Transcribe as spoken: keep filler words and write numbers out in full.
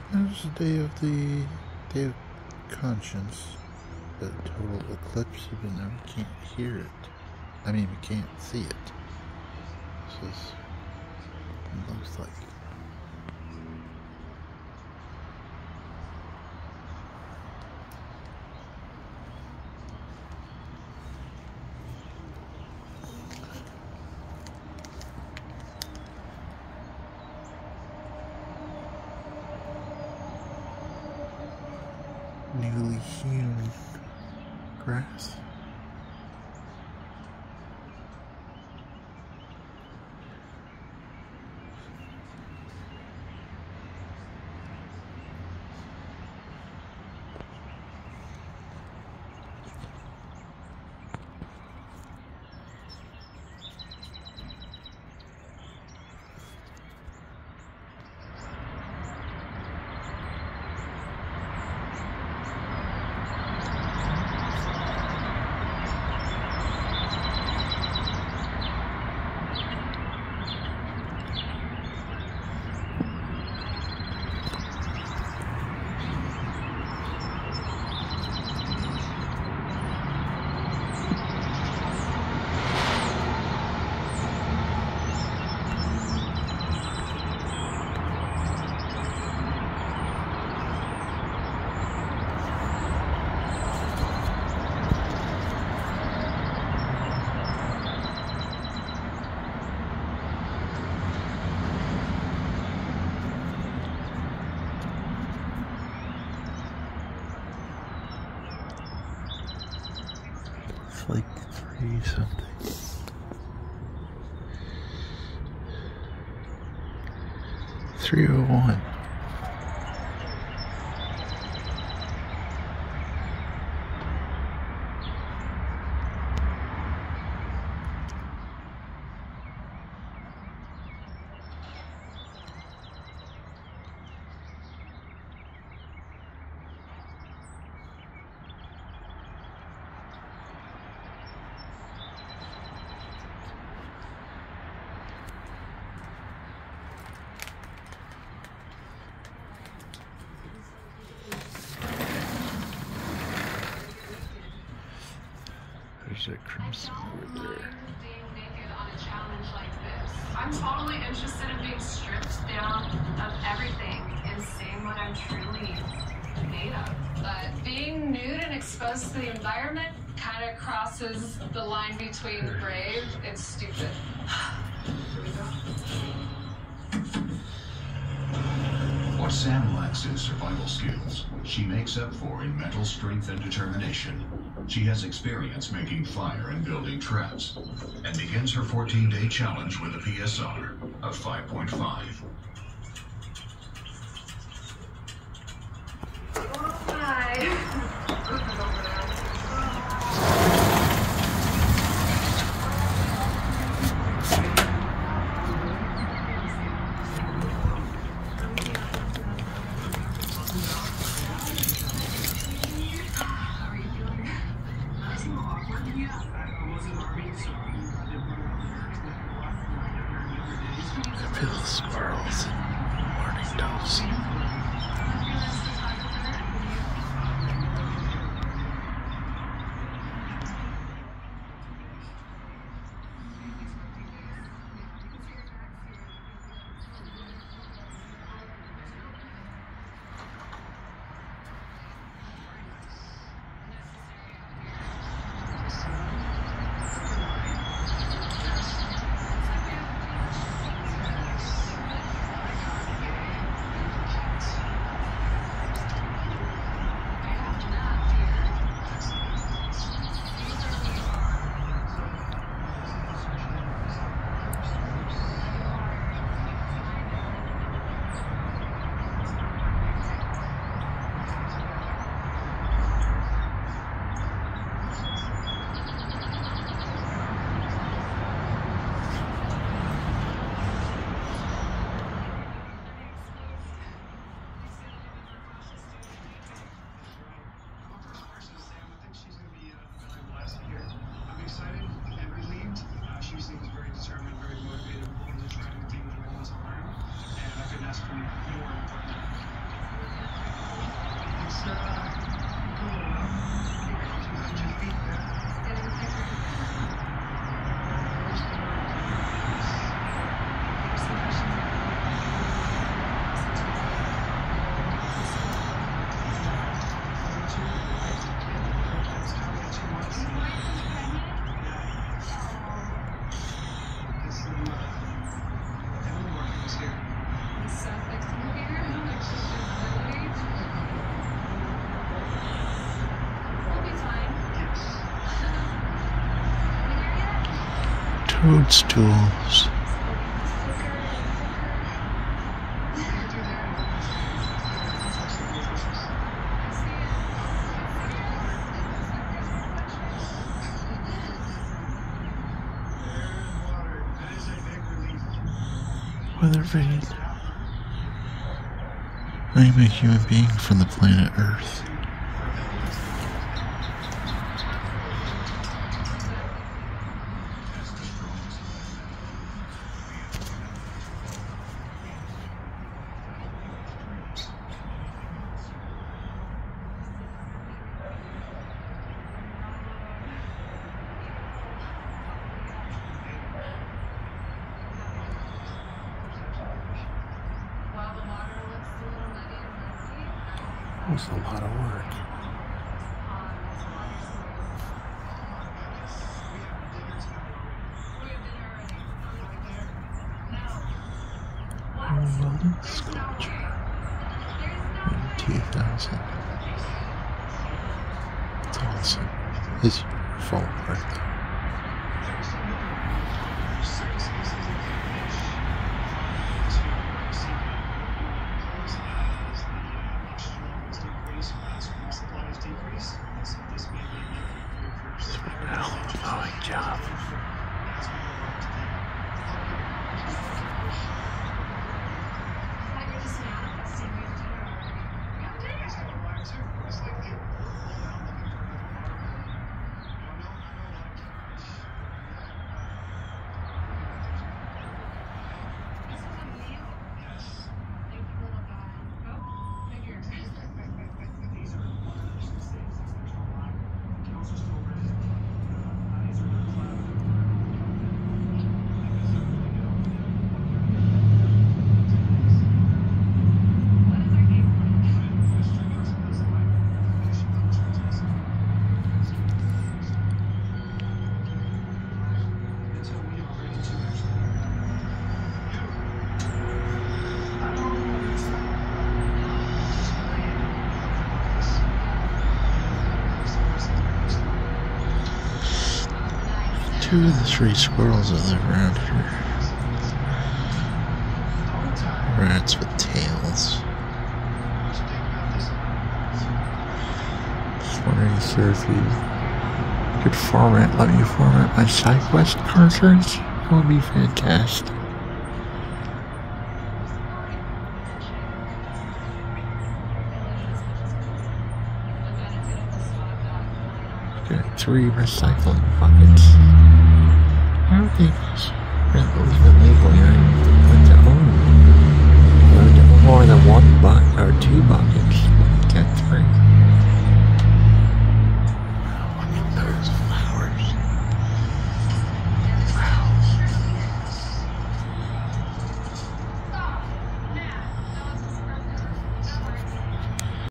It's the day of the day of conscience, the total eclipse, even though we can't hear it. I mean, we can't see it. This is what it looks like. Newly hewn grass. Like three something. Three oh one. There's a crimson over there. I'm totally interested in being stripped down of everything and seeing what I'm truly made of. But being nude and exposed to the environment kind of crosses the line between brave and stupid. What Sam lacks in survival skills, she makes up for in mental strength and determination. She has experience making fire and building traps, and begins her fourteen-day challenge with a P S R of five point five. I feel the squirrel. Toadstools. Weather vane. I am a human being from the planet Earth. That was a lot of work. Welding sculpture in two thousand. It's awesome. It's fall apart though. Job. Two of the three squirrels that live around here. Rats with tails. Just wondering, sir, if you could format, let me format my SideQuest cartridge. That would be fantastic. Got three recycling buckets. I don't think it's even legal. I went to own, I went to own more than one bucket.